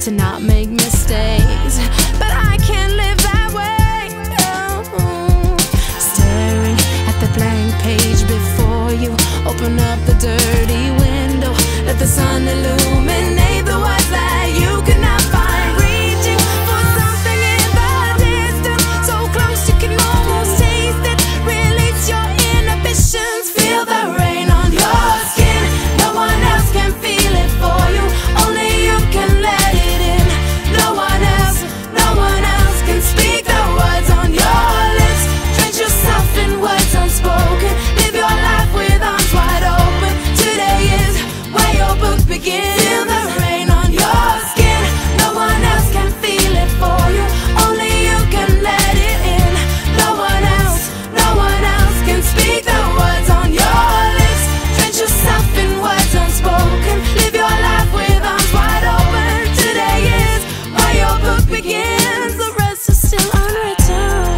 to not make mistakes, but I can't live that way. Oh. Staring at the blank page before you, open up the dirty window, let the sun illuminate the words that you could not find. Reaching for something in the distance, so close you can almost taste it. Release your inhibitions, feel the rain on your skin. No one else can feel it for you, only you can let it in. No one else can speak the words on your lips. Drench yourself in words unspoken, live your life with arms wide open. Today is where your book begins. Feel the rain on your skin. No one else can feel it for you, only you can let it in. No one else can speak the words on your lips. Drench yourself in words unspoken, live your life with arms wide open. Today is where your book begins, the rest is still unwritten.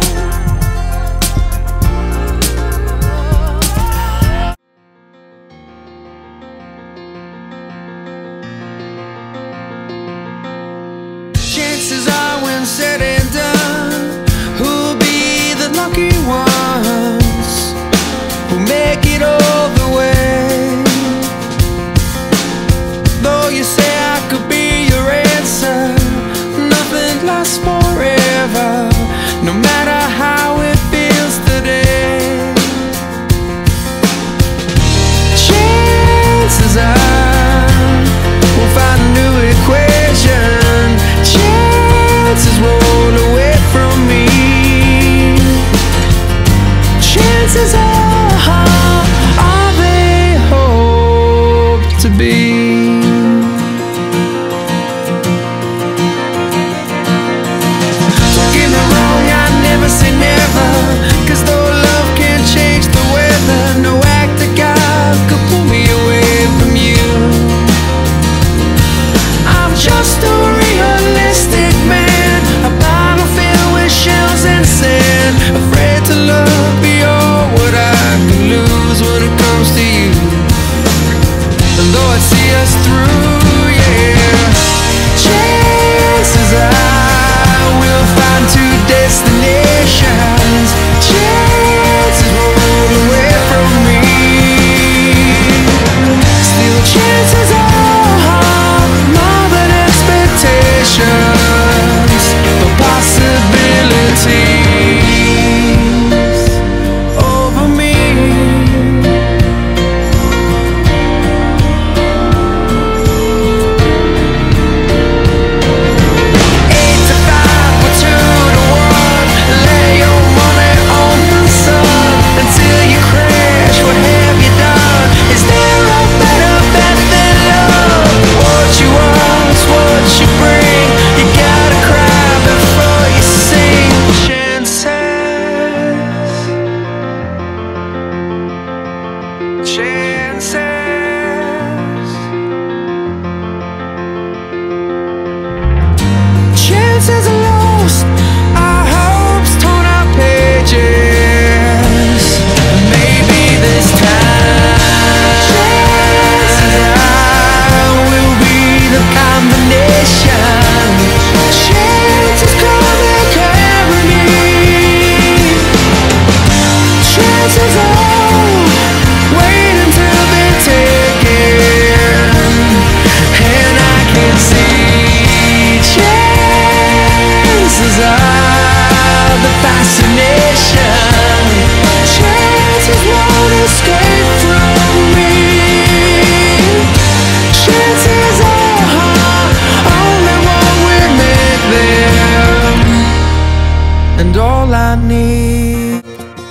Chances are when said and done, who'll be the lucky ones who make it all the way? Though you say I could be your answer, nothing lasts forever, no matter how it feels today. Chances are we'll find a new equation. Chances roll away from me. Chances are they hope to be. Don't get me wrong, I never say never, 'cause though love can change the weather, no act of God could pull me away from you. I'm just a realistic man, a bottle filled with shells and sand, afraid to love beyond what I can lose when it comes to you. And though I'd see us through, yeah, chances are we'll find two destinations. Chances roll away from me. Still chances are more than expectations, but possibilities over me. 8 to 5 or 2 to 1, lay your money on the sun until you crash. What have you done? Is there a better bet than love? What you ask, what you bring, you gotta cry before you sing. Chances are lost, our hopes torn out pages. Maybe this time chances are will be the combination. Chances come and carry me. Chances are wait until they're taken, and I can see. Chances are the fascination. Chances won't escape from me. Chances are only what we make them, and all I need.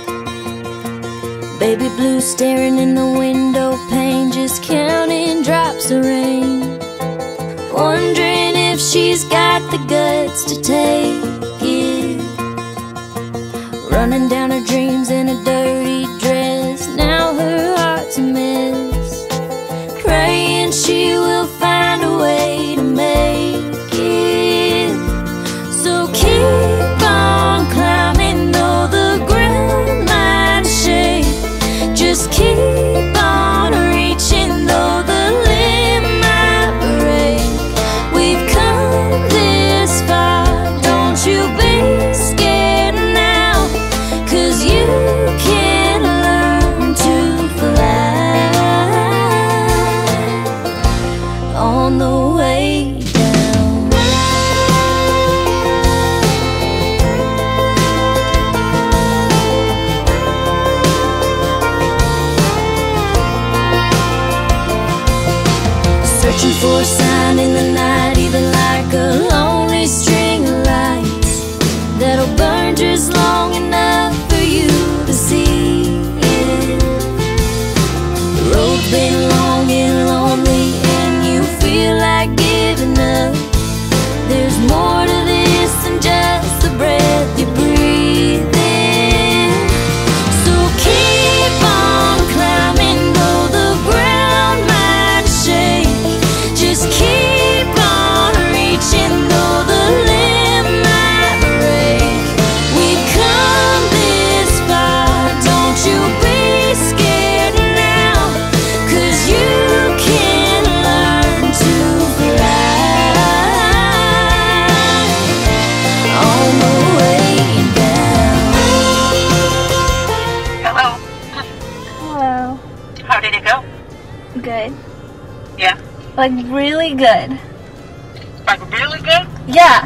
Baby blue staring in the window pane, just counting drops of rain, wondering if she's got the guts to take it. Running down her dreams in a dirty dress, now her heart's a mess, praying she will find a way to make it. So keep on climbing, though the ground might shake. Just keep on reaching, though the limb might break. We've come on the way down. Searching for a sign in the night, even like a lonely string of lights that'll burn just long enough for you to see it. The road's been long and lonely and you feel like giving up. There's more to this than just the breath you breathe in. So keep on climbing though the ground might shake. Just keep on reaching though the limb might break. We've come this far, don't you be scared now, 'cause you can learn to fly on the way down. Hello. Hello. How did it go? Good. Yeah. Like really good. Like really good? Yeah.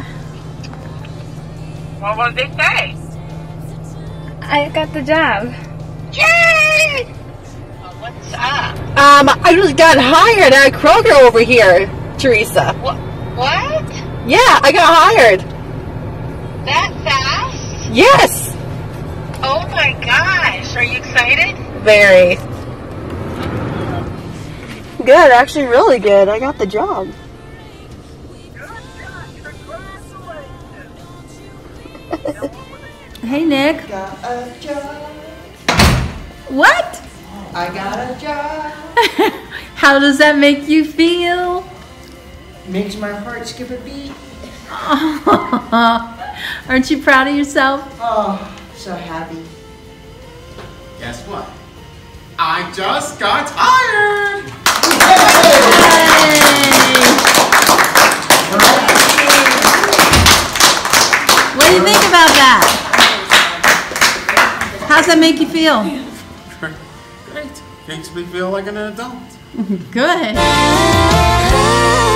What did they say? I got the job. Yay! Well, what's up? I just got hired at Kroger over here, Teresa. What? Yeah, I got hired. That fast? Yes. Oh my gosh. Are you excited? Very. Good, actually really good. I got the job. Hey, Nick. Got a job. What? I got a job. How does that make you feel? Makes my heart skip a beat. Aren't you proud of yourself? Oh, so happy. Guess what? I just got hired! What do you think about that? How's that make you feel? Great. Makes me feel like an adult. Good. I